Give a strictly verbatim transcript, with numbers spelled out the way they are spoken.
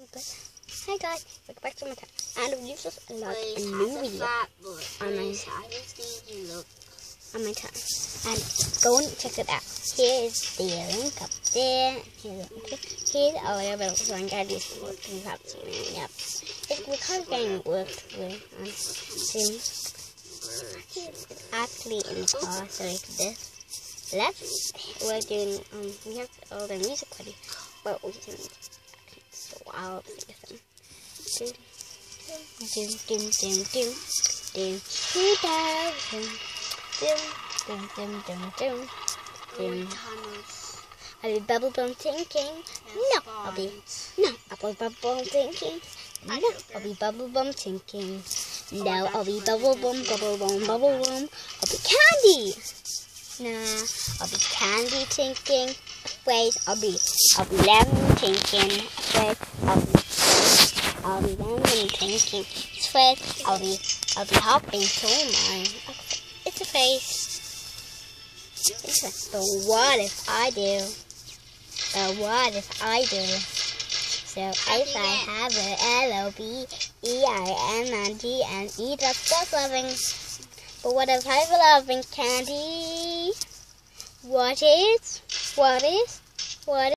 Hi guys, welcome back to my channel. And we just unlocked a new video on my on my channel. And go and check it out. Here is the link up there. Here's, here's our little one guy is working. You haven't seen it yet. It's because getting worked with on soon. It's actually in the car, so like this. Let's we're doing um we have all the music ready, but we can so I'll sing them. Doom doom doom doom doom doom two thousand doom doom doom doom doom doom. I'll be bubble bum thinking. No, I'll be no, I'll be bubble bum thinking. No, I'll be bubble bum thinking. No, I'll be bubble bum bubble bum bubble bum. I'll be candy. Nah, I'll be candy thinking. Afraid I'll be I'll be lemon thinking. Afraid I'll be I'll be lemon thinking. Afraid I'll be I'll be hopping so mine. It's a face. It's a, but what if I do? But what if I do? So if I have a L O B E I N N G N E, that's just loving. But what if I love loving candy? What is? What is? What is?